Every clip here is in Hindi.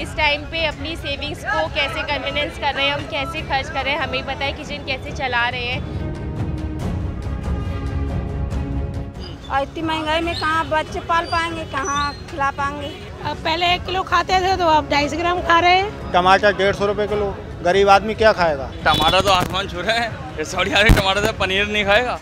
इस टाइम पे अपनी सेविंग्स को कैसे कन्वीनियंस कर रहे हैं, हम कैसे खर्च कर रहे हैं, हमें पता है किचन कैसे चला रहे हैं। और इतनी महंगाई में कहाँ बच्चे पाल पाएंगे, कहाँ खिला पाएंगे। अब पहले 1 किलो खाते थे तो अब 250 ग्राम खा रहे हैं। टमाटर 150 रुपए किलो, गरीब आदमी क्या खाएगा। टमाटर तो आसमान छू रहे हैं, ये सऊदी अरब टमाटर से पनीर नहीं खाएगा।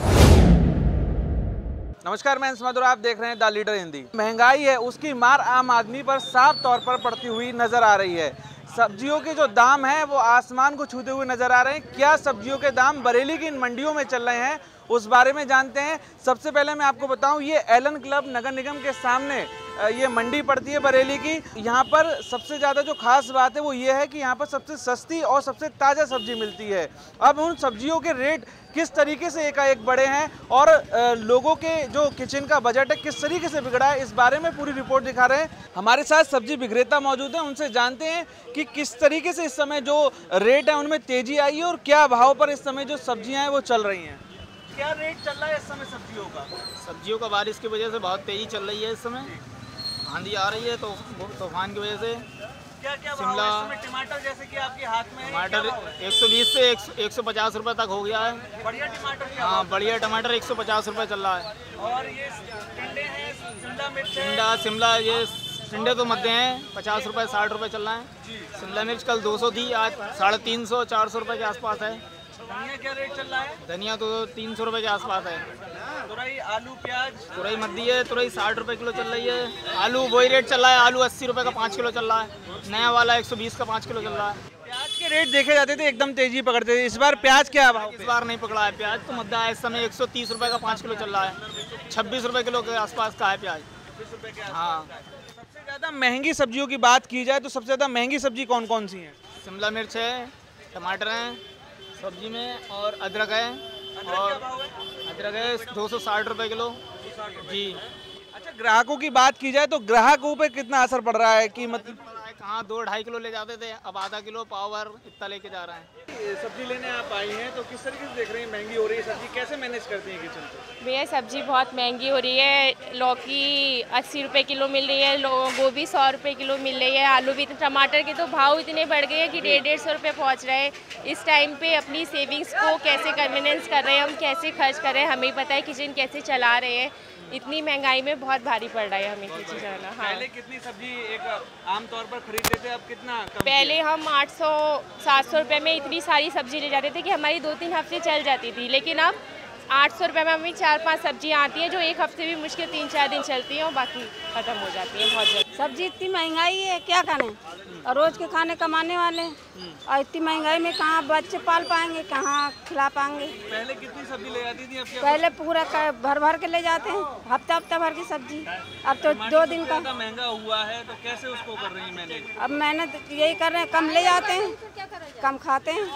नमस्कार, मैं मधुर, आप देख रहे हैं द लीडर हिंदी। महंगाई है उसकी मार आम आदमी पर साफ तौर पर पड़ती हुई नजर आ रही है। सब्जियों के जो दाम हैं वो आसमान को छूते हुए नजर आ रहे हैं। क्या सब्जियों के दाम बरेली की इन मंडियों में चल रहे हैं, उस बारे में जानते हैं। सबसे पहले मैं आपको बताऊं, ये एलन क्लब नगर निगम के सामने ये मंडी पड़ती है बरेली की। यहाँ पर सबसे ज़्यादा जो खास बात है वो ये है कि यहाँ पर सबसे सस्ती और सबसे ताज़ा सब्जी मिलती है। अब उन सब्जियों के रेट किस तरीके से एकाएक बढ़े हैं और लोगों के जो किचन का बजट है किस तरीके से बिगड़ा है, इस बारे में पूरी रिपोर्ट दिखा रहे हैं। हमारे साथ सब्जी विक्रेता मौजूद हैं, उनसे जानते हैं कि किस तरीके से इस समय जो रेट है उनमें तेजी आई है और क्या भाव पर इस समय जो सब्जियां हैं वो चल रही हैं। क्या रेट चल रहा है इस समय सब्जियों का? सब्जियों का बारिश की वजह से बहुत तेजी चल रही है इस समय। आंधी आ रही है तो तूफान की वजह से। क्या क्या भाव है इस समय? टमाटर जैसे कि आपके हाथ में है, टमाटर 120 से 150 रुपए तक हो गया है। बढ़िया टमाटर क्या? हाँ, बढ़िया टमाटर 150 रुपए चल रहा है। और ये टिंडे हैं, शिमला मिर्च है। शिमला ये टिंडे तो मध्य हैं, 50 रुपए 60 रुपए चल रहा है। शिमला मिर्च कल 200 थी, आज 350 400 रुपए के आसपास है। धनिया क्या रेट चल रहा है? धनिया तो 300 रुपए के आसपास है। तुरई, आलू, प्याज? तुरई मद्दी है, तुरई 60 रुपए किलो चल रही है। आलू वही रेट चल रहा है, आलू 80 रुपए का 5 किलो चल रहा है। नया वाला 120 का 5 किलो चल रहा है। प्याज के रेट देखे जाते थे एकदम तेजी पकड़ते थे, इस बार प्याज क्या भाव? इस बार नहीं पकड़ा है प्याज, तो मद्दा है इस समय 130 रुपए का 5 किलो चल रहा है। 26 रुपए किलो के आसपास का है प्याज। 26 रुपए के आसपास। हाँ। सबसे ज़्यादा महंगी सब्जियों की बात की जाए तो सबसे ज़्यादा महंगी सब्जी कौन कौन सी है? शिमला मिर्च है, टमाटर हैं सब्जी में, और अदरक है। और अदरक है 260 रुपए किलो जी। अच्छा, ग्राहकों की बात की जाए तो ग्राहकों पे कितना असर पड़ रहा है कि मतलब कहाँ 2-2.5 किलो ले जाते थे, अब आधा किलो पावर इतना लेके जा रहे हैं। सब्जी लेने आप आई हैं तो किस तरीके से देख रही हैं महंगी हो रही है सब्जी, कैसे मैनेज करती हैं किचन को? भैया सब्जी बहुत महंगी हो रही है। लौकी 80 रुपये किलो मिल रही है, गोभी 100 रुपये किलो मिल रही है, आलू भी। टमाटर के तो भाव इतने बढ़ गए हैं कि 150-150 रुपये पहुँच रहे हैं। इस टाइम पे अपनी सेविंग्स को कैसे कन्वीनियंस कर रहे हैं, हम कैसे खर्च कर रहे हैं, हमें पता है किचन कैसे चला रहे हैं। इतनी महंगाई में बहुत भारी पड़ रहा है हमें किचन चलाना। हाँ, पहले कितनी सब्जी एक आम तौर पर खरीदते थे, अब कितना कम? पहले हम 800-700 रुपये में इतनी सारी सब्जी ले जाते थे कि हमारी 2-3 हफ्ते चल जाती थी, लेकिन अब 800 रुपये में हमें 4-5 सब्जियाँ आती हैं जो एक हफ्ते भी मुश्किल 3-4 दिन चलती हैं और बाकी ख़त्म हो जाती हैं बहुत जल्दी। सब्जी इतनी महंगाई है, क्या करें, और रोज के खाने कमाने वाले, और इतनी महंगाई में कहाँ बच्चे पाल पाएंगे, कहाँ खिला पाएंगे। पहले कितनी सब्जी ले जाती थी, अब क्या? पहले पूरा भर भर के ले जाते हैं, हफ्ता भर की सब्जी, अब तो 2 दिन का। महंगा हुआ है तो कैसे उसको कर रही हैं मैनेज? अब मेहनत यही कर रहे हैं, कम ले जाते हैं, कम खाते हैं,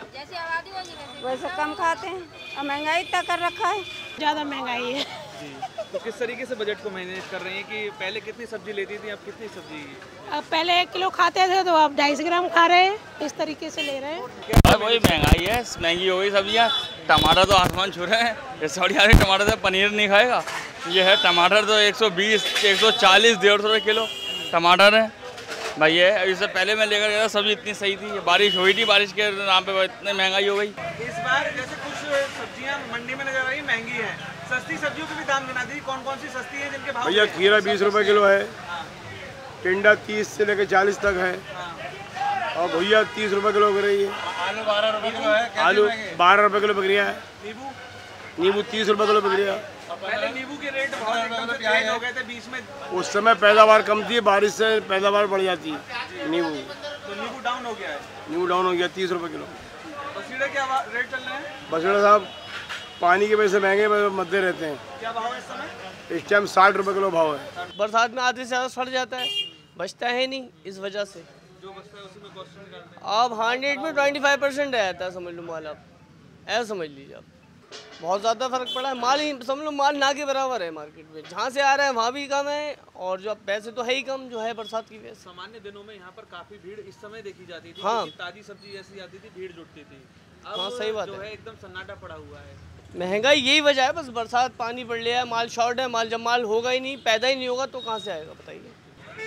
वैसे कम खाते हैं, और महंगाई इतना कर रखा है। ज़्यादा महंगाई है जी, तो किस तरीके से बजट को मैनेज कर रही हैं कि पहले कितनी सब्जी लेती थी, अब कितनी सब्जी? अब पहले 1 किलो खाते थे तो अब 250 ग्राम खा रहे हैं, इस तरीके से ले रहे हैं। वही महंगाई है, महंगी हो गई सब्जियाँ। टमाटर तो आसमान छू रहे हैं, ये सऊदी अरब टमाटर से पनीर नहीं खाएगा। ये है टमाटर तो 120, 140, 150 रुपये किलो टमाटर है भाई। ये इससे पहले मैं लेकर गया, सब्जी इतनी सही थी, बारिश हुई थी, बारिश के नाम पे इतनी महंगाई हो गई। इस बार जैसे कुछ सब्जियां मंडी में नजर आई महंगी हैं, सस्ती सब्जियों के भी दाम गिना दी, कौन कौन सी सस्ती है जिनके भाव? भैया खीरा 20 रुपए किलो है, टिंडा 30 से लेकर 40 तक है, और भैया 30 रुपए किलो बिक रही है। आलू 12 रुपए किलो है। आलू 12 रुपए किलो बिक रहा है। नींबू 30 रुपए किलो बिक रहा है। पहले नींबू के रेट बहुत एकदम से तेज हो गए थे बीच में, उस समय पैदावार कम थी, बारिश से पैदावार बढ़ जाती है। नींबू तो नींबू डाउन हो गया है। नींबू डाउन हो गया, 30 रुपए किलो। बसीड़े क्या रेट चल रहे हैं? बछड़ा साहब पानी की वजह से महंगे मध्य रहते हैं। क्या भाव है इस समय? इस टाइम 60 रुपए किलो भाव है। बरसात में आधे से ज़्यादा सड़ जाता है, बचता है नहीं, इस वजह से जो बचता है उसी में कॉस्ट निकालते हैं। आप 100 में 25% रहता है, समझ लो माल, आप ऐसा समझ लीजिए। आप बहुत ज़्यादा फर्क पड़ा है, माल ही समझ लो, माल ना के बराबर है मार्केट में। जहाँ से आ रहा है वहाँ भी कम है, और जो पैसे तो है ही कम, जो है बरसात की वजह से। सामान्य दिनों में यहाँ पर काफी भीड़ इस समय देखी जाती थी। हाँ, ताजी सब्जी जैसी आती थी भीड़ जुटती थी। अब हाँ सही बात जो है, एकदम सन्नाटा पड़ा हुआ है। महंगाई यही वजह है, बस बरसात पानी पड़ लिया है, माल शॉर्ट है, माल जब माल होगा ही नहीं, पैदा ही नहीं होगा तो कहाँ से आएगा बताइए।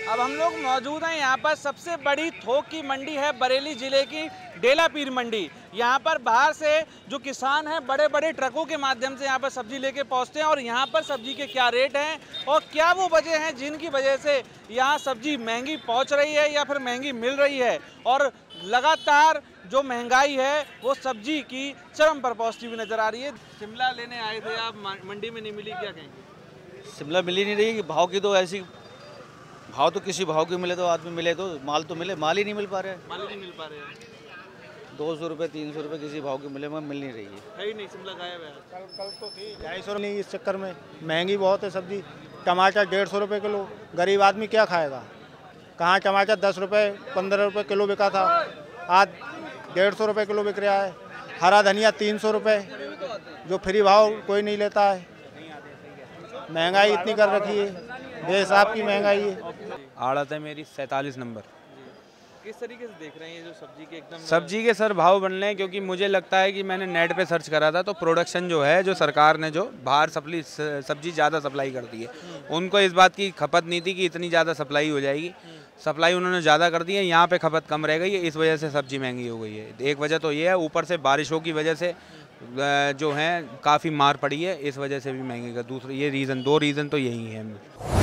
अब हम लोग मौजूद हैं यहाँ पर सबसे बड़ी थोक की मंडी है बरेली जिले की डेला पीर मंडी। यहाँ पर बाहर से जो किसान हैं बड़े बड़े ट्रकों के माध्यम से यहाँ पर सब्जी लेके पहुँचते हैं और यहाँ पर सब्जी के क्या रेट हैं और क्या वो वजह हैं जिनकी वजह से यहाँ सब्जी महंगी पहुँच रही है या फिर महंगी मिल रही है। और लगातार जो महंगाई है वो सब्जी की चरम पर पहुँचती हुई नजर आ रही है। शिमला लेने आए थे आप, मंडी में नहीं मिली, क्या कहेंगे? शिमला मिली नहीं रही, भाव की तो ऐसी भाव तो किसी भाव की मिले तो आदमी मिले तो माल तो मिले, माल ही नहीं मिल पा रहा है। माल नहीं मिल पा रहे हैं। 200 रुपये 300 रुपये किसी भाव की मिले, मिल नहीं रही है ही नहीं। शिमला गायब है। कल तो थी 250 नहीं, इस चक्कर में महंगी बहुत है सब्जी। टमाटर 150 रुपये किलो, गरीब आदमी क्या खाएगा? कहाँ टमाटर 10 रुपये 15 रुपये किलो बिका था, आज 150 रुपये किलो बिक रहा है। हरा धनिया 300 रुपये, जो फ्री भाव कोई नहीं लेता है। महंगाई इतनी कर रखी है, बेहिसाब की महंगाई है। आड़त है मेरी 47 नंबर। किस तरीके से देख रहे हैं ये जो सब्जी के एकदम सब्जी के सर भाव बन रहे हैं? क्योंकि मुझे लगता है कि मैंने नेट पे सर्च करा था तो प्रोडक्शन जो है, जो सरकार ने जो बाहर सब्जी ज़्यादा सप्लाई कर दी है, उनको इस बात की खपत नहीं थी कि इतनी ज़्यादा सप्लाई हो जाएगी। सप्लाई उन्होंने ज़्यादा कर दी है, यहाँ पे खपत कम रह गई है, इस वजह से सब्जी महंगी हो गई है। एक वजह तो ये है, ऊपर से बारिशों की वजह से जो है काफ़ी मार पड़ी है, इस वजह से भी महंगी का दूसरा ये रीज़न, 2 रीज़न तो यही है।